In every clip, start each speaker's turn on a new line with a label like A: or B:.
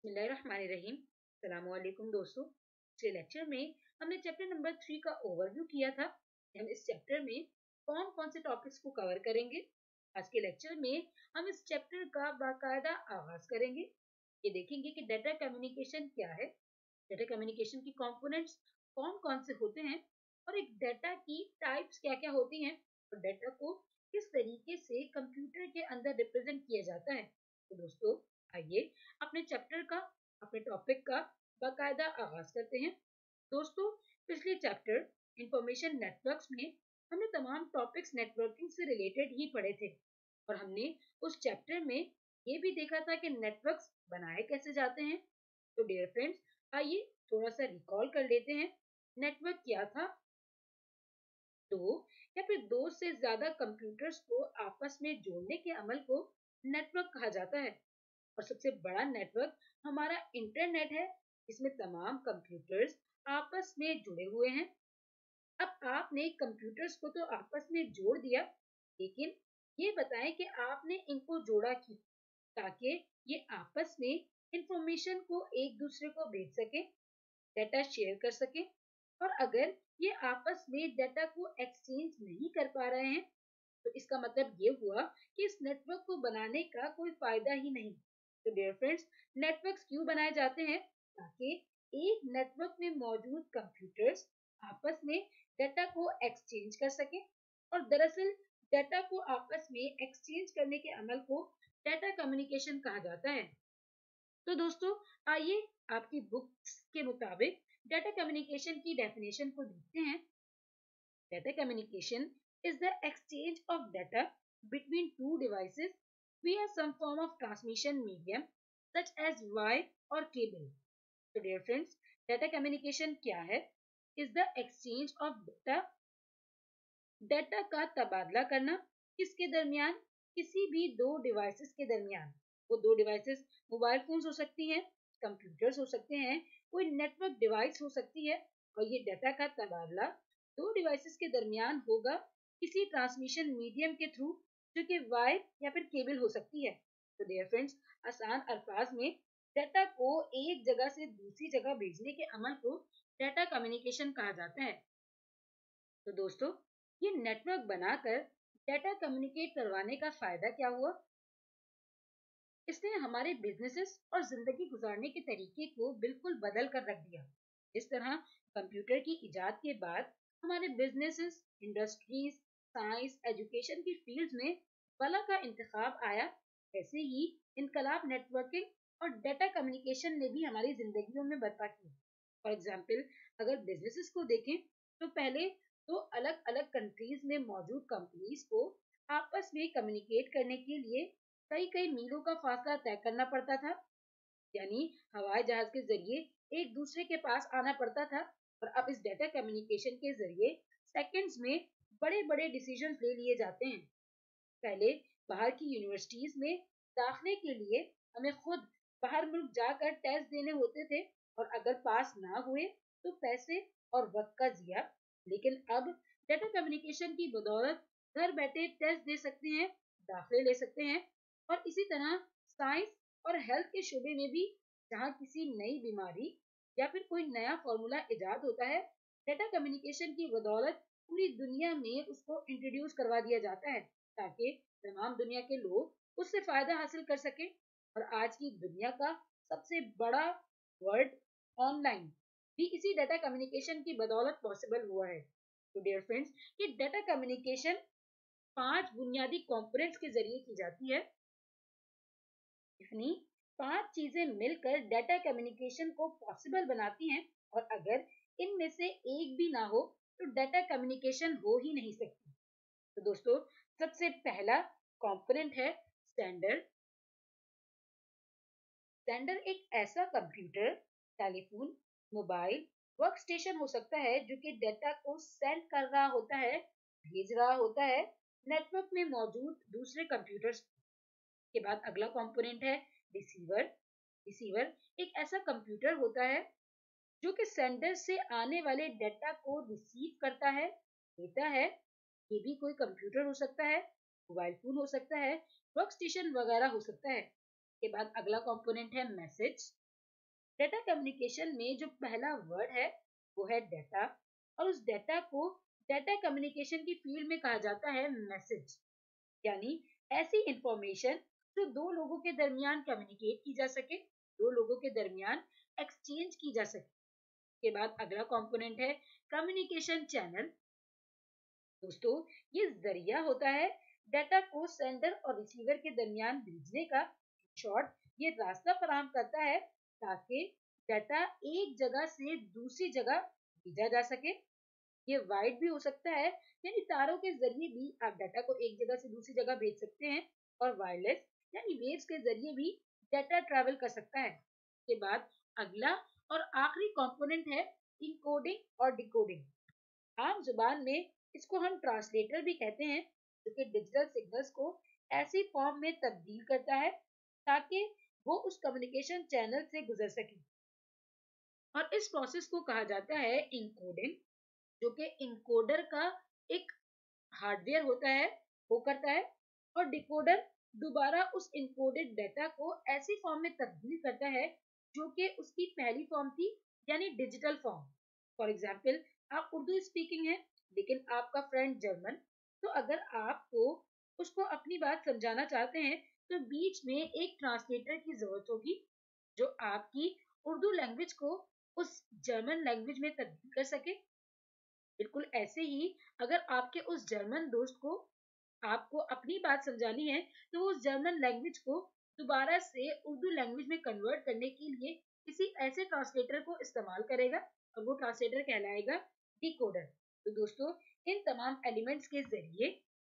A: बिस्मिल्लाहिर्रहमानिर्रहीम। अस्सलामुअलैकुम दोस्तों। पिछले लेक्चर में हमने चैप्टर नंबर 3 का ओवरव्यू किया था। हम इस चैप्टर में कौन कौन से टॉपिक्स को कवर करेंगे। आज के लेक्चर में हम इस चैप्टर का बाकायदा आगाज करेंगे। ये देखेंगे कि डाटा कम्युनिकेशन क्या है, डाटा कम्युनिकेशन की कंपोनेंट्स कौन कौन से होते हैं और एक डाटा की टाइप्स क्या क्या होती हैं और डाटा को किस तरीके से कंप्यूटर के अंदर रिप्रेजेंट किया जाता है। तो दोस्तों आइए अपने चैप्टर का, अपने टॉपिक का बाकायदा आगाज करते हैं। दोस्तों पिछले चैप्टर इंफॉर्मेशन नेटवर्क्स में हमने तमाम टॉपिक्स नेटवर्किंग से रिलेटेड ही पढ़े थे और हमने उस चैप्टर में ये भी देखा था कि नेटवर्क्स बनाए कैसे जाते हैं। तो डियर फ्रेंड्स आइए थोड़ा सा रिकॉल कर लेते हैं। नेटवर्क क्या था? दो या फिर दो से ज्यादा कंप्यूटर्स को आपस में जोड़ने के अमल को नेटवर्क कहा जाता है। और सबसे बड़ा नेटवर्क हमारा इंटरनेट है, जिसमें तमाम कंप्यूटर्स आपस में जुड़े हुए हैं। अब आपने कंप्यूटर्स को तो आपस में जोड़ दिया, लेकिन ये बताएं कि आपने इनको जोड़ा क्यों? ताकि ये आपस में इंफॉर्मेशन को एक दूसरे को भेज सके, डाटा शेयर कर सके। और अगर ये आपस में डाटा को एक्सचेंज नहीं कर पा रहे हैं तो इसका मतलब ये हुआ कि इस नेटवर्क को बनाने का कोई फायदा ही नहीं। तो डियर फ्रेंड्स नेटवर्क्स क्यों बनाए जाते हैं? ताकि एक नेटवर्क में मौजूद कंप्यूटर्स आपस में डाटा को एक्सचेंज कर सके। और दरअसल डाटा को आपस में एक्सचेंज करने के अमल को डाटा कम्युनिकेशन कहा जाता है। तो दोस्तों आइए आपकी बुक्स के मुताबिक डाटा कम्युनिकेशन की डेफिनेशन को देखते हैं। Data communication is the exchange of data between two devices via some form of transmission medium such as wire or cable. So dear friends, data communication क्या है? Is the exchange of data, data का तबादला करना किसके दरमियान? किसी भी दो डिवाइसेस के दरमियान। वो दो डिवाइसेस मोबाइल फोन्स हो सकती हैं, कंप्यूटर्स हो सकते हैं, कोई नेटवर्क डिवाइस हो सकती है। और ये डाटा का तबादला दो डिवाइसेस के दरमियान होगा किसी ट्रांसमिशन मीडियम के थ्रू, जो कि वायर या फिर केबल हो सकती है। तो डियर फ्रेंड्स आसान अल्फाज में डाटा को एक जगह से दूसरी जगह भेजने के अमल को डाटा कम्युनिकेशन कहा जाता है। तो दोस्तों ये नेटवर्क बनाकर डाटा कम्युनिकेट करवाने का फायदा क्या हुआ? इसने हमारे बिजनेसेस और जिंदगी गुजारने के तरीके को बिल्कुल बदल कर रख दिया। इस तरह कंप्यूटर की इजाद के बाद हमारे बिजनेसेस, इंडस्ट्रीज, साइंस, एजुकेशन की फील्ड्स में बला का इंतखाब आया। ऐसे ही इनकलाब नेटवर्किंग और डाटा कम्युनिकेशन ने भी हमारी जिंदगियों में बरपा की। फॉर एग्जाम्पल अगर बिजनेसेस को देखें तो पहले तो अलग अलग कंट्रीज में मौजूद कंपनीज को आपस में कम्युनिकेट करने के लिए कई कई मीलों का फासला तय करना पड़ता था, यानी हवाई जहाज के जरिए एक दूसरे के पास आना पड़ता था। और अब इस डाटा कम्युनिकेशन के जरिए सेकंड्स में बड़े बड़े डिसीजंस ले लिए जाते हैं। पहले बाहर की यूनिवर्सिटीज में दाखिले के लिए हमें खुद बाहर मुल्क जाकर टेस्ट देने होते थे और अगर पास ना हुए तो पैसे और वक्त का जिया। लेकिन अब डाटा कम्युनिकेशन की बदौलत घर बैठे टेस्ट दे सकते हैं, दाखिले ले सकते हैं। और इसी तरह साइंस और हेल्थ के शोबे में भी जहाँ किसी नई बीमारी या फिर कोई नया फॉर्मूला इजाद होता है, डाटा कम्युनिकेशन की बदौलत पूरी दुनिया में उसको इंट्रोड्यूस करवा दिया जाता है ताकि तमाम दुनिया के लोग उससे फायदा हासिल कर सके। और आज की दुनिया का सबसे बड़ा वर्ड ऑनलाइन भी इसी डाटा कम्युनिकेशन की बदौलत पॉसिबल हुआ है। तो डियर फ्रेंड्स ये डाटा कम्युनिकेशन 5 बुनियादी कंपोनेंट्स के जरिए की जाती है, यानी 5 चीजें मिलकर डाटा कम्युनिकेशन को पॉसिबल बनाती हैं। और अगर इनमें से एक भी ना हो तो डाटा कम्युनिकेशन हो ही नहीं सकती। तो दोस्तों सबसे पहला कंपोनेंट है सेंडर। सेंडर एक ऐसा computer, telephone, mobile, work station हो सकता है जो कि डाटा को सेंड कर रहा होता है, भेज रहा होता है नेटवर्क में मौजूद दूसरे कंप्यूटर्स के बाद अगला कंपोनेंट है रिसीवर। रिसीवर एक ऐसा कंप्यूटर होता है जो कि सेंडर से आने वाले डाटा को रिसीव करता है, देता है। ये भी कोई कंप्यूटर हो सकता है, मोबाइल फोन हो सकता है, वर्क स्टेशन वगैरह हो सकता है। के बाद अगला कंपोनेंट है मैसेज। डाटा कम्युनिकेशन में जो पहला वर्ड है वो है डाटा, और उस डाटा को डाटा कम्युनिकेशन की फील्ड में कहा जाता है मैसेज, यानी ऐसी इंफॉर्मेशन जो दो लोगों के दरमियान कम्युनिकेट की जा सके, दो लोगों के दरमियान एक्सचेंज की जा सके। के बाद अगला कंपोनेंट है कम्युनिकेशन चैनल। दोस्तों, ये जरिया होता है डाटा को सेंडर और रिसीवर के दरमियान भेजने का। शॉर्ट, ये रास्ता फराहम करता है ताकि डाटा एक जगह से दूसरी जगह भेजा जा सके। ये वाइड भी हो सकता है, यानी तारों के जरिए भी आप डाटा को एक जगह से दूसरी जगह भेज सकते हैं, और वायरलेस यानी वेव्स के जरिए भी डाटा ट्रैवल कर सकता है। के बाद अगला और आखिरी कंपोनेंट है इनकोडिंग और डिकोडिंग। आम जुबान में इसको हम ट्रांसलेटर भी कहते हैं, जो कि डिजिटल सिग्नल्स को ऐसी फॉर्म में तब्दील करता है ताकि वो उस कम्युनिकेशन चैनल से गुजर सके। और इस प्रोसेस को कहा जाता है इनकोडिंग, जो कि इनकोडर का एक हार्डवेयर होता है, वो करता है। और डिकोडर दोबारा उस इनकोडेड डाटा को ऐसी फॉर्म में तब्दील करता है जो कि उसकी पहली फॉर्म थी, यानी डिजिटल फॉर्म। फॉर एग्जाम्पल, आप उर्दू स्पीकिंग है लेकिन आपका फ्रेंड जर्मन, तो अगर आपको उसको अपनी बात समझाना चाहते हैं तो बीच में एक ट्रांसलेटर की जरूरत होगी जो आपकी उर्दू लैंग्वेज को उस जर्मन लैंग्वेज में तब्दील कर सके। बिल्कुल ऐसे ही अगर आपके उस जर्मन दोस्त को आपको अपनी बात समझानी है तो वो उस जर्मन लैंग्वेज को दोबारा से उर्दू लैंग्वेज में कन्वर्ट करने के लिए किसी ऐसे ट्रांसलेटर को इस्तेमाल करेगा, और वो ट्रांसलेटर कहलाएगा डिकोडर। तो दोस्तों, इन तमाम एलिमेंट्स के जरिए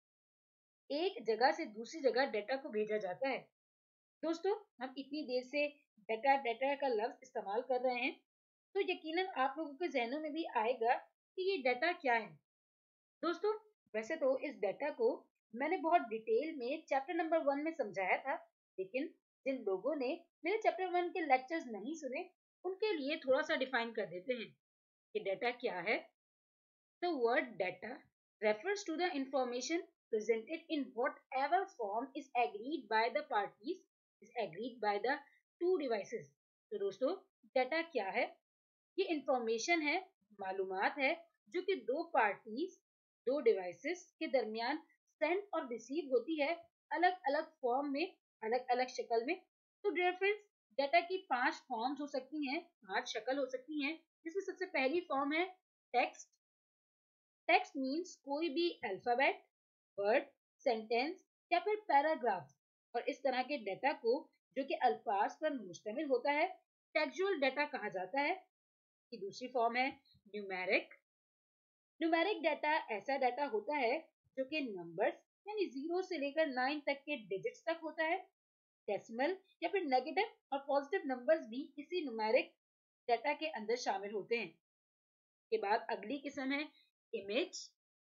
A: एक जगह से दूसरी जगह डाटा को भेजा जाता है। दोस्तों, हम इतनी देर से डाटा डाटा का लफ्ज इस्तेमाल कर रहे हैं, तो यकीनन आप लोगों के जहनों में भी आएगा कि ये डाटा क्या है। दोस्तों, वैसे तो इस डाटा को मैंने बहुत डिटेल में चैप्टर नंबर 1 में समझाया था, लेकिन जिन लोगों ने मेरे चैप्टर 1 के लेक्चर्स नहीं सुने, उनके लिए थोड़ा सा डिफाइन कर देते हैं कि डाटा क्या है। The word data refers to the information presented in whatever form is agreed by the parties, is agreed by the two devices। तो दोस्तों, डाटा क्या है? ये इंफॉर्मेशन है, मालूमात है जो कि दो पार्टीज, दो डिवाइसेस के दरमियान सेंड और रिसीव होती है, अलग अलग फॉर्म में, अलग अलग शक्ल में। तो डियर फ्रेंड्स, डाटा की 5 फॉर्म्स हो सकती हैं, 5 शक्ल हो सकती हैं, जिसमें सबसे पहली फॉर्म है टेक्स्ट। टेक्स्ट मीन्स कोई भी अल्फाबेट, वर्ड, सेंटेंस या फिर पैराग्राफ। और इस तरह के डाटा को जो कि अल्फाज पर मुश्तमिल होता है, टेक्सुअल डाटा कहा जाता है। की दूसरी फॉर्म है न्यूमेरिक। न्यूमेरिक डाटा ऐसा डाटा होता है जो कि नंबर्स यानी 0 से लेकर 9 तक के डिजिट्स तक होता है। डेसिमल या फिर नेगेटिव और पॉजिटिव नंबर्स भी इसी न्यूमेरिक डाटा के अंदर शामिल होते हैं। के बाद अगली किस्म है इमेज।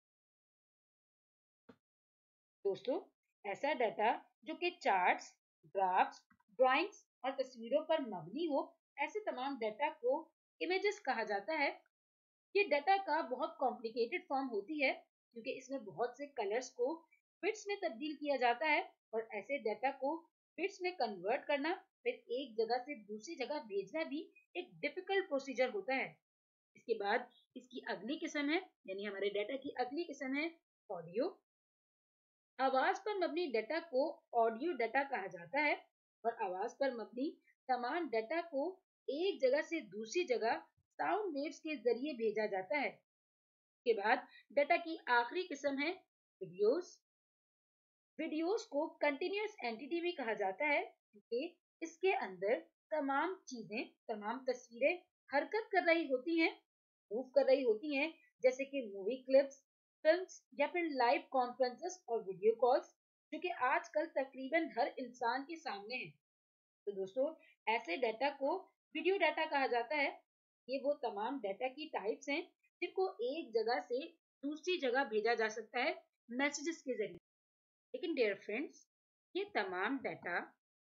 A: दोस्तों, ऐसा डाटा जो कि चार्ट्स, ग्राफ्स, ड्राइंग्स और तस्वीरों पर मबनी हो, ऐसे तमाम डाटा को इमेजेस कहा जाता है। ये डाटा का बहुत कॉम्प्लिकेटेड फॉर्म होती है क्योंकि इसमें बहुत से कलर्स को बिट्स में तब्दील किया जाता है, और ऐसे डाटा को बिट्स में कन्वर्ट करना, फिर एक जगह से दूसरी जगह भेजना भी एक डिफिकल्ट प्रोसीजर होता है। इसके बाद इसकी अगली किस्म है, यानी हमारे डाटा की अगली किस्म है ऑडियो। आवाज पर मबनी डाटा को ऑडियो डाटा कहा जाता है, और आवाज पर मबनी तमाम डाटा को एक जगह से दूसरी जगह साउंड वेव्स के जरिए भेजा जाता है। के बाद डाटा की आखिरी किस्म है वीडियोस। वीडियोस को कंटिन्यूअस एंटिटी भी कहा जाता है क्योंकि इसके अंदर तमाम चीजें, तमाम तस्वीरें हरकत कर रही होती हैं, मूव कर रही होती हैं, जैसे कि मूवी क्लिप्स, फिल्म्स या फिर लाइव कॉन्फ्रेंसेस और वीडियो कॉल्स, जो कि आजकल तकरीबन हर इंसान के सामने है। तो दोस्तों, ऐसे डाटा को वीडियो डाटा कहा जाता है। ये वो तमाम डाटा की टाइप्स हैं जिनको एक जगह से दूसरी जगह भेजा जा सकता है मैसेजेस के जरिए। लेकिन डियर फ्रेंड्स, ये तमाम डाटा,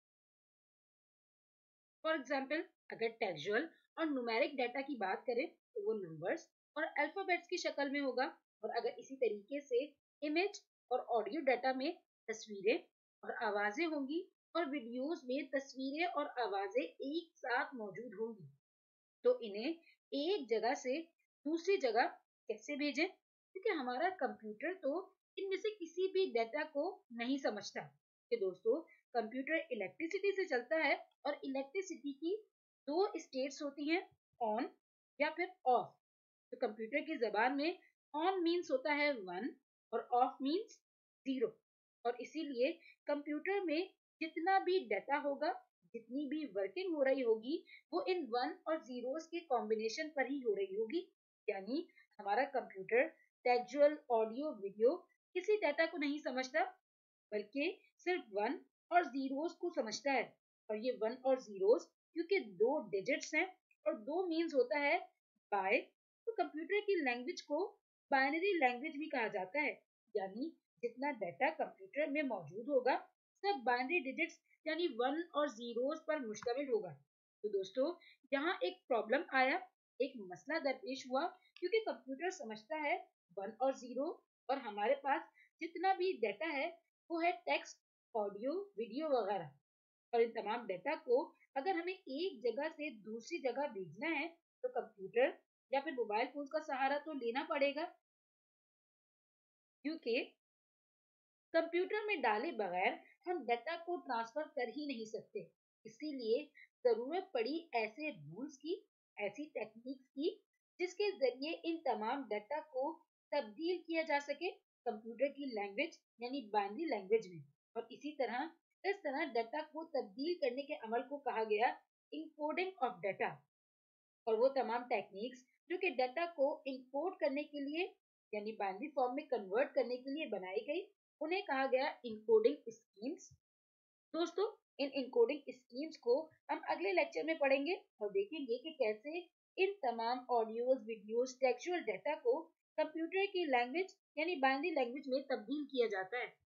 A: फॉर एग्जाम्पल अगर टेक्सुअल और न्यूमेरिक डाटा की बात करें तो वो नंबर्स और अल्फाबेट्स की शक्ल में होगा, और अगर इसी तरीके से इमेज और ऑडियो डाटा में तस्वीरें और आवाजें होंगी, और वीडियोस में तस्वीरें और आवाजें एक साथ मौजूद होंगी, तो इन्हें एक जगह से दूसरी जगह कैसे भेजें? क्योंकि हमारा कंप्यूटर तो इनमें से किसी भी डेटा को नहीं समझता। कि दोस्तों, कंप्यूटर इलेक्ट्रिसिटी से चलता है और इलेक्ट्रिसिटी की दो स्टेट्स होती हैं, ऑन या फिर ऑफ। तो कंप्यूटर की जबान में ऑन मीन्स होता है 1 और ऑफ मीन्स 0। और इसीलिए कंप्यूटर में जितना भी डाटा होगा, जितनी भी वर्किंग हो रही होगी, वो इन 1 और 0s के कॉम्बिनेशन पर ही हो रही होगी। यानी हमारा कंप्यूटर टेक्सचुअल, ऑडियो, वीडियो किसी डाटा को नहीं समझता, बल्कि सिर्फ 1 और 0s को समझता है। और ये 1 और 0s क्योंकि दो डिजिट्स हैं और दो मीन्स होता है बाय, तो कंप्यूटर की लैंग्वेज को बाइनरी लैंग्वेज भी कहा जाता है। यानी जितना डाटा कंप्यूटर में मौजूद होगा, सब बाइनरी डिजिट्स यानी 1 और 0s पर मुश्तमिल होगा। तो दोस्तों, यहाँ एक प्रॉब्लम आया, एक मसला दरपेश हुआ, क्योंकि कंप्यूटर समझता है 1 और 0, और हमारे पास जितना भी डाटा है वो है टेक्स्ट, ऑडियो, वीडियो वगैरह। और इन तमाम डाटा को अगर हमें एक जगह से दूसरी जगह भेजना है, तो कंप्यूटर या फिर मोबाइल फोन का सहारा तो लेना पड़ेगा, क्योंकि कंप्यूटर में डाले बगैर हम डाटा को ट्रांसफर कर ही नहीं सकते। इसीलिए जरूरत पड़ी ऐसे रूल्स की, ऐसी टेक्निक्स की, जिसके जरिए इन तमाम डाटा को तब्दील किया जा सके कंप्यूटर की लैंग्वेज यानी बाइनरी लैंग्वेज में। और इस तरह डाटा को तब्दील करने के अमल को कहा गया इनकोडिंग ऑफ डाटा। और वो तमाम टेक्निक्स जो कि डाटा को इंपोर्ट करने के लिए यानी बाइनरी फॉर्म में कन्वर्ट करने के लिए बनाई गई, उन्हें कहा गया इनकोडिंग स्कीम्स। दोस्तों, इन इनकोडिंग स्कीम्स को हम अगले लेक्चर में पढ़ेंगे और देखेंगे कि कैसे इन तमाम ऑडियोज, वीडियोज, टेक्सचुअल डाटा को कंप्यूटर की लैंग्वेज यानी बाइनरी लैंग्वेज में तब्दील किया जाता है।